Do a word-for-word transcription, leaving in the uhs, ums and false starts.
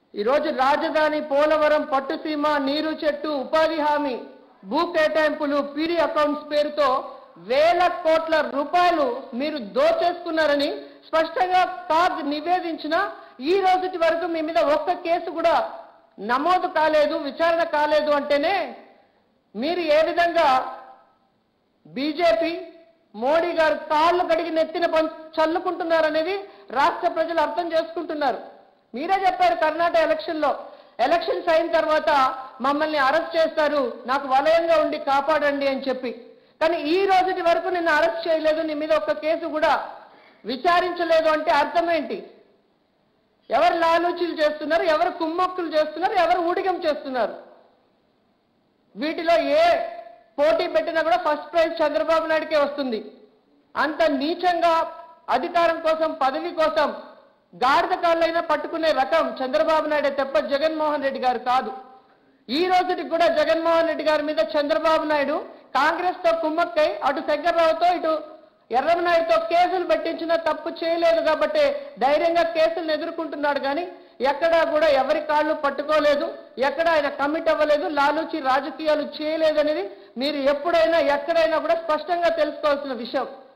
ఈరోజు రాజధాని, పోలవరం, పట్టుసీమ, నీరు చెట్టు, ఉపాధి హామీ, భూ కేటాయింపులు, పీడీ అకౌంట్స్ పేరుతో వేల కోట్ల రూపాయలు మీరు దోచేసుకున్నారని స్పష్టంగా కాగ్ నివేదించిన ఈ రోజుటి వరకు మీ మీద ఒక్క కేసు కూడా నమోదు కాలేదు, విచారణ కాలేదు అంటేనే మీరు ఏ విధంగా బీజేపీ మోడీ గారు కాళ్ళు కడిగి నెత్తిన చల్లుకుంటున్నారనేది రాష్ట్ర ప్రజలు అర్థం చేసుకుంటున్నారు. మీరే చెప్పారు కర్ణాటక ఎలక్షన్లో, ఎలక్షన్స్ అయిన తర్వాత మమ్మల్ని అరెస్ట్ చేస్తారు, నాకు వలయంగా ఉండి కాపాడండి అని చెప్పి. కానీ ఈ రోజుటి వరకు నిన్ను అరెస్ట్ చేయలేదు, నీ మీద ఒక్క కేసు కూడా విచారించలేదు అంటే అర్థం ఏంటి? ఎవరు లాలూచీలు చేస్తున్నారు, ఎవరు కుమ్మక్కులు చేస్తున్నారు, ఎవరు ఊడిగం చేస్తున్నారు? వీటిలో ఏ పోటీ పెట్టినా కూడా ఫస్ట్ ప్రైజ్ చంద్రబాబు నాయుడుకే వస్తుంది. అంత నీచంగా అధికారం కోసం, పదవి కోసం గాడిద కాళ్ళైనా పట్టుకునే రకం చంద్రబాబు నాయుడు తప్ప జగన్మోహన్ రెడ్డి గారు కాదు. ఈ రోజుకి కూడా జగన్మోహన్ రెడ్డి గారి మీద చంద్రబాబు నాయుడు కాంగ్రెస్ తో కుమ్మక్కై అటు శంకర్రావుతో ఇటు ఎర్రమనాయుడుతో కేసులు పెట్టించినా తప్పు చేయలేదు కాబట్టి ధైర్యంగా కేసులను ఎదుర్కొంటున్నాడు. కానీ ఎక్కడా కూడా ఎవరి కాళ్ళు పట్టుకోలేదు, ఎక్కడ ఆయన కమిట్ అవ్వలేదు, లాలూచి రాజకీయాలు చేయలేదనేది మీరు ఎప్పుడైనా ఎక్కడైనా కూడా స్పష్టంగా తెలుసుకోవాల్సిన విషయం.